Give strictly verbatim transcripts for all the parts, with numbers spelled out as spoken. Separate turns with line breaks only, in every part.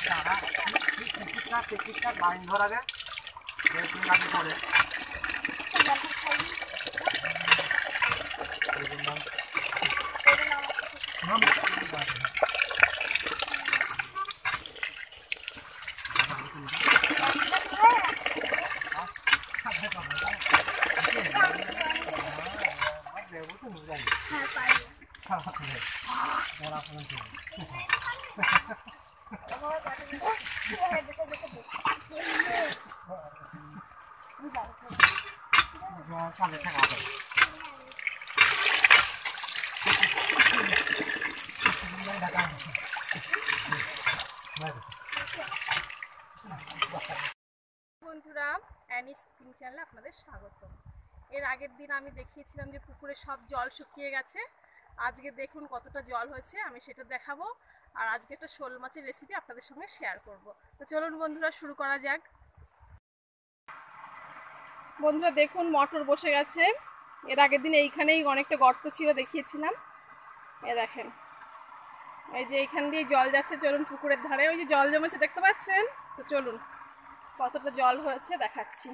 ঠিকঠাক ঠিকঠাক লাইন ধরাবে লাগে করে
বন্ধুরা, অ্যানিস কুকিং চ্যানেলে আপনাদের স্বাগতম। এর আগের দিন আমি দেখিয়েছিলাম যে পুকুরে সব জল শুকিয়ে গেছে। আজকে দেখুন কতটা জল হয়েছে, আমি সেটা দেখাবো। আর আজকে একটা শোল মাছের রেসিপি আপনাদের সঙ্গে শেয়ার করব। তো চলুন বন্ধুরা, শুরু করা যাক। বন্ধুরা দেখুন, মটর বসে গেছে। এর আগের দিন এইখানেই অনেকটা গর্ত ছিল, দেখিয়েছিলাম। এ দেখেন, এই যে এইখান দিয়ে জল যাচ্ছে। চলুন পুকুরের ধারে ওই যে জল জমেছে দেখতে পাচ্ছেন, তো চলুন কতটা জল হয়েছে দেখাচ্ছি।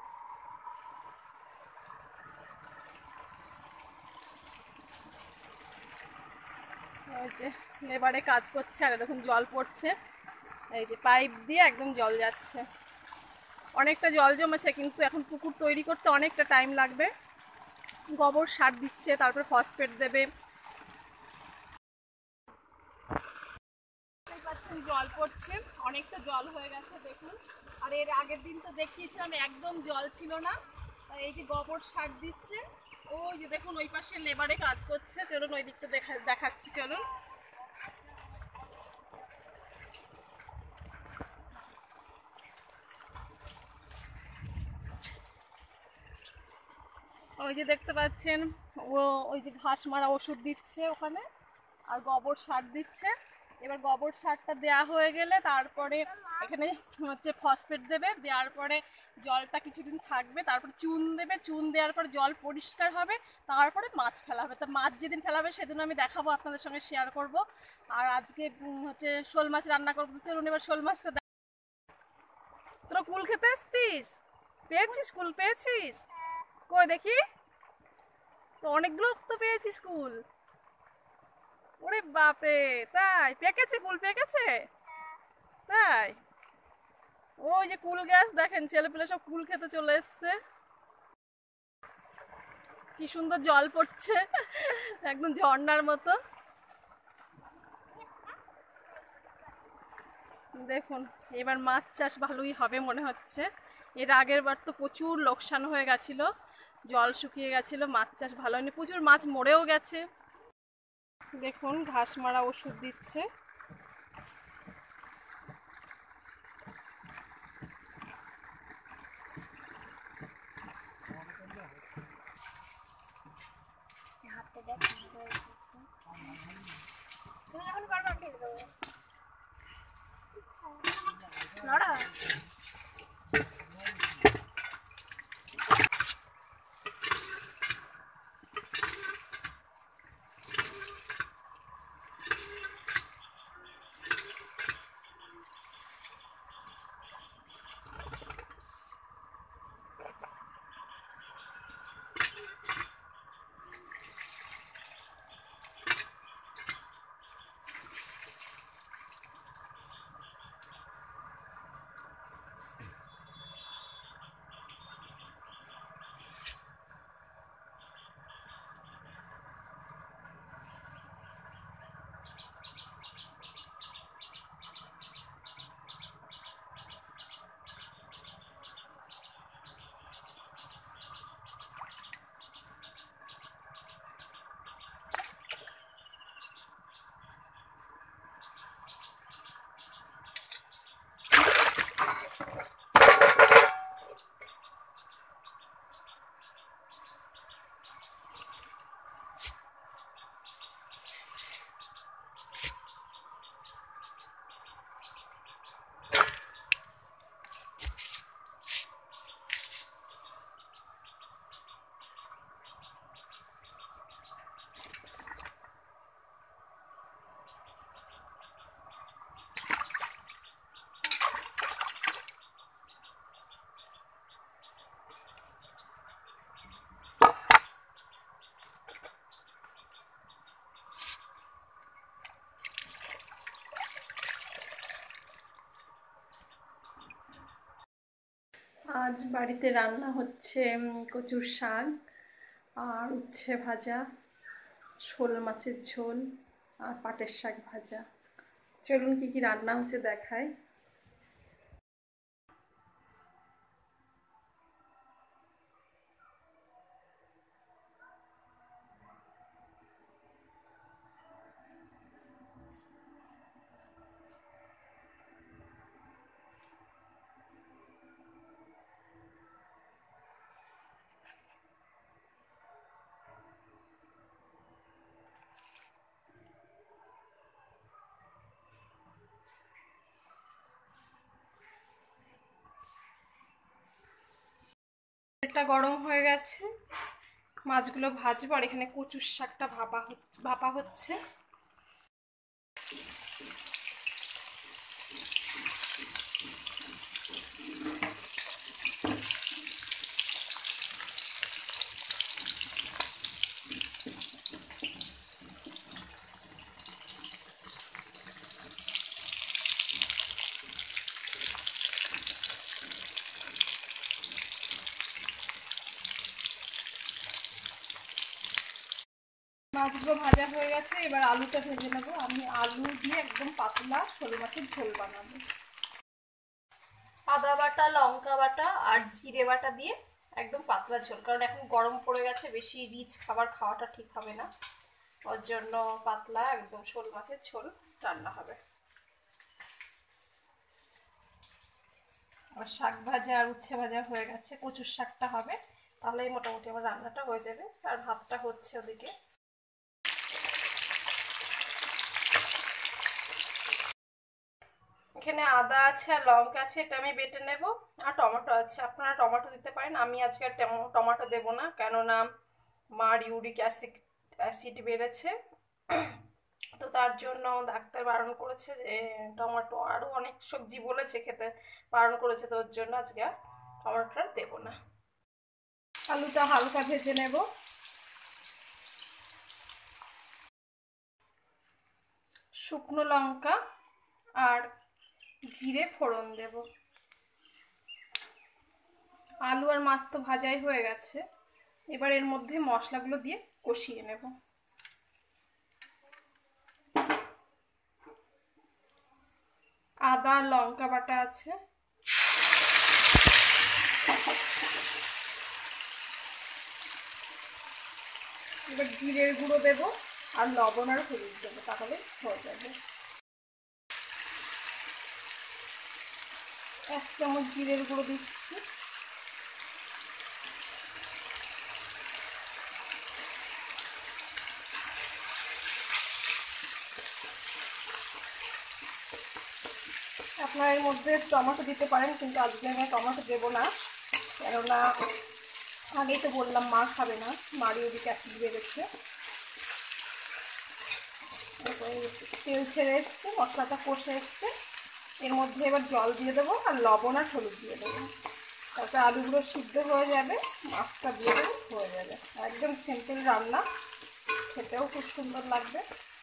এই যে লেবারে কাজ করছে, আর দেখুন জল পড়ছে। এই যে পাইপ দিয়ে একদম জল যাচ্ছে। অনেকটা জল জমেছে, কিন্তু এখন পুকুর তৈরি করতে অনেকটা টাইম লাগবে। গোবর সার দিচ্ছে, তারপর ফসফেট দেবে। জল পড়ছে, অনেকটা জল হয়ে গেছে দেখুন। আর এর আগের দিন তো দেখিয়েছিলাম একদম জল ছিল না। এই যে গোবর সার দিচ্ছে। ওই যে দেখুন ওই পাশে লেবারে কাজ করছে। চলুন ওই দিকটা দেখা দেখাচ্ছি চলুন। ওই যে দেখতে পাচ্ছেন, ও ওই যে ঘাস মারা ওষুধ দিচ্ছে ওখানে, আর গোবর সার দিচ্ছে। এবার গোবর সারটা দেওয়া হয়ে গেলে তারপরে এখানে হচ্ছে ফসফেট দেবে। দেওয়ার পরে জলটা কিছুদিন থাকবে, তারপর চুন দেবে। চুন দেওয়ার পর জল পরিষ্কার হবে, তারপরে মাছ ফেলা হবে। তো মাছ যেদিন ফেলা হবে সেদিন আমি দেখাবো, আপনাদের সঙ্গে শেয়ার করব। আর আজকে হচ্ছে শোল মাছ রান্না করবো। চলুন এবার শোল মাছটা। তোরা কুল খেতে এসছিস? পেয়েছিস? কুল পেয়েছিস? কই দেখি তো, অনেকগুলো তো পেয়েছিস কুল। ওরে বাপরে, তাই পেকেছে? কুল পেকেছে? তাই? ওই যে কুল গাছ দেখেন, ছেলেপেলে সব কুল খেতে চলে এসছে। কি সুন্দর জল পড়ছে, একদম ঝর্ণার মতো। দেখুন এবার মাছ চাষ ভালোই হবে মনে হচ্ছে। এর আগের বার তো প্রচুর লোকসান হয়ে গেছিল, জল শুকিয়ে গেছিল, মাছ চাষ ভালো হয়নি, প্রচুর মাছ মরেও গেছে। দেখুন ঘাস মারা ওষুধ দিচ্ছে। আজ বাড়িতে রান্না হচ্ছে কচুর শাক আর উচ্ছে ভাজা, শোল মাছের ঝোল আর পাটের শাক ভাজা। চলুন কি কি রান্না হচ্ছে দেখায়। তেলটা গরম হয়ে গেছে, মাছগুলো ভাজবো আর এখানে কচুর শাকটা ভাপা ভাপা হচ্ছে। মাছগুলো ভাজা হয়ে গেছে, এবার আলুটা ভেজে নেবো। আমি আলু দিয়ে একদম পাতলা শোল মাছের ঝোল বানাবো। আদা বাটা, লঙ্কা বাটা আর জিরে বাটা দিয়ে একদম পাতলা ঝোল, কারণ এখন গরম পড়ে গেছে, বেশি রিচ খাবার খাওয়াটা ঠিক হবে না, ওর জন্য পাতলা একদম শোল মাছের ঝোল রান্না হবে। আর শাক ভাজা আর উচ্ছে ভাজা হয়ে গেছে, কচুর শাকটা হবে, তাহলেই মোটামুটি আমার রান্নাটা হয়ে যাবে। আর ভাতটা হচ্ছে ওদিকে। এখানে আদা আছে আর লঙ্কা আছে, এটা আমি বেটে নেব। আর টমেটো আছে, আপনারা টমেটো দিতে পারেন, আমি আজকে আর টমেটো দেবো না, কেননা মার ইউরিক অ্যাসিড অ্যাসিড বেড়েছে, তো তার জন্য ডাক্তার বারণ করেছে যে টমেটো, আরও অনেক সবজি বলেছে খেতে বারণ করেছে, তো ওর জন্য আজকে আর টমেটোটা দেবো না। আলুটা হালকা ভেজে নেব। শুকনো লঙ্কা আর জিরে ফোড়ন দেব। আলু আর মাছ তো ভাজাই হয়ে গেছে, এবার এর মধ্যে মশলাগুলো দিয়ে কষিয়ে নেব। আদা লঙ্কা বাটা আছে, এবার জিরের গুঁড়ো দেবো আর লবণ আর হলুদ দেবো, তাহলে হয়ে যাবে। এক চামচ জিরের গুঁড়ো দিচ্ছি, আপনার এর মধ্যে টমেটো দিতে পারেন, কিন্তু আজকে আমি টমেটো দেবো না, কেননা আগেই তো বললাম মা খাবে না, মার ইউরিক অ্যাসিড বেড়েছে। তেল ছেড়ে এসছে, মশলাটা কষে এসছে, এর মধ্যে এবার জল দিয়ে দেবো আর লবণ আর হলুদ দিয়ে দেবো, তারপরে আলুগুলো সিদ্ধ হয়ে যাবে, মাছটা দিয়ে দেবো, হয়ে যাবে। একদম সিম্পল রান্না, খেতেও খুব সুন্দর লাগবে।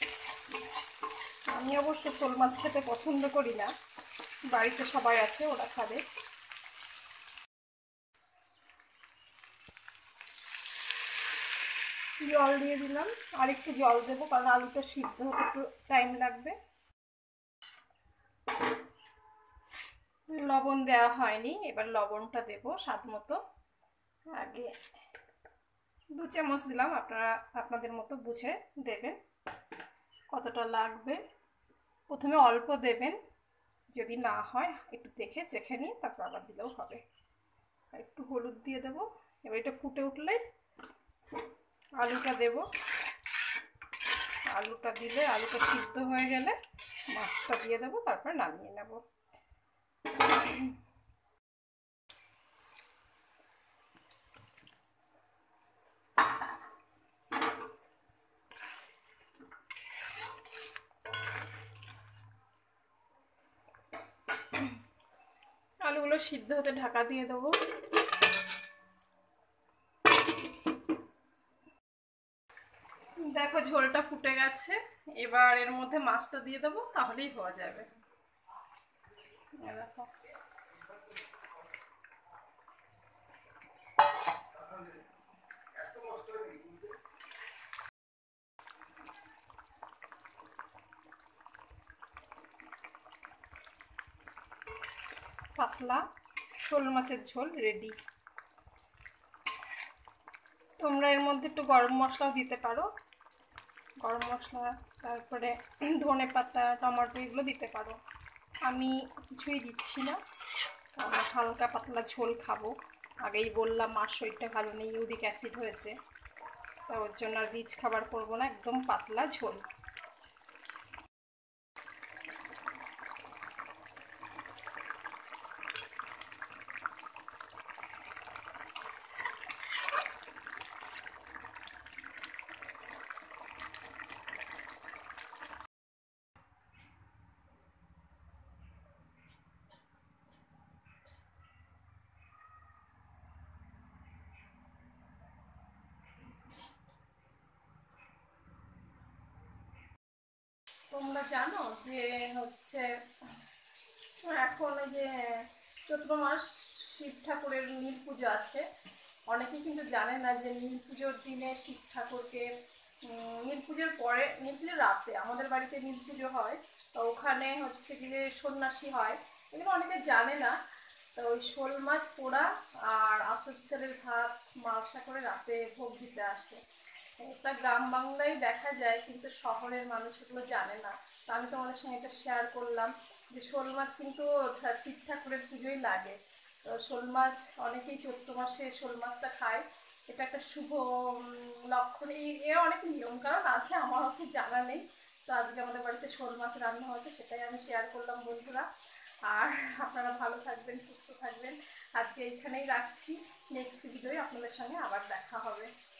আমি অবশ্য শোল মাছ খেতে পছন্দ করি না, বাড়িতে সবাই আছে, ওরা খাবে। জল দিয়ে দিলাম, আর একটু জল দেবো, কারণ আলুটা সিদ্ধ হতে একটু টাইম লাগবে। লবণ দেওয়া হয়নি, এবার লবণটা দেবো স্বাদ মতো। আগে দু চামচ দিলাম, আপনারা আপনাদের মতো বুঝে দেবেন কতটা লাগবে। প্রথমে অল্প দেবেন, যদি না হয় একটু দেখে চেখে নিয়ে তারপর আবার দিলেও হবে। আর একটু হলুদ দিয়ে দেবো। এবার এটা ফুটে উঠলে আলুটা দেব, আলুটা দিলে আলুটা সিদ্ধ হয়ে গেলে মাছটা দিয়ে দেবো, তারপর নামিয়ে নেব। আলুগুলো সিদ্ধ হতে ঢাকা দিয়ে দেবো। দেখো ঝোলটা ফুটে গেছে, এবার এর মধ্যে মাছটা দিয়ে দেবো, তাহলেই হয়ে যাবে। দেখো পাতলা শোল মাছের ঝোল রেডি। তোমরা এর মধ্যে একটু গরম মশলাও দিতে পারো, গরম মশলা, তারপরে ধনে পাতা, টমেটো এগুলো দিতে পারো। আমি কিছুই দিচ্ছি না, আমরা হালকা পাতলা ঝোল খাবো। আগেই বললাম মার শরীরটা ভালো নেই, ইউরিক অ্যাসিড হয়েছে, তা ওর জন্য আর রিচ খাবার করবো না, একদম পাতলা ঝোল। তোমরা জানো যে হচ্ছে এখন ওই যে চৈত্র মাস শিব ঠাকুরের নীল পুজো আছে। অনেকেই কিন্তু জানে না যে নীল পুজোর দিনে শিব ঠাকুরকে নীল পুজোর পরে, নীল পুজোর রাতে আমাদের বাড়িতে নীল পুজো হয়, তো ওখানে হচ্ছে কি যে সন্ন্যাসী হয়, এগুলো অনেকে জানে না। তো ওই শোল মাছ পোড়া আর আতপ চালের ভাত মালসা করে রাতে ভোগ দিতে আসে। এটা গ্রাম বাংলায় দেখা যায়, কিন্তু শহরের মানুষ এগুলো জানে না। তো আমি তোমাদের সঙ্গে এটা শেয়ার করলাম যে শোল মাছ কিন্তু শিব ঠাকুরের পুজোই লাগে। তো শোল মাছ অনেকেই চৈত্র মাসে শোল মাছটা খায়, এটা একটা শুভ লক্ষণ। এই এর অনেক নিয়ম কারণ আছে, আমার অত জানা নেই। তো আজকে আমাদের বাড়িতে শোল মাছ রান্না হয়েছে, সেটাই আমি শেয়ার করলাম বন্ধুরা। আর আপনারা ভালো থাকবেন, সুস্থ থাকবেন। আজকে এইখানেই রাখছি, নেক্সট ভিডিওয় আপনাদের সঙ্গে আবার দেখা হবে।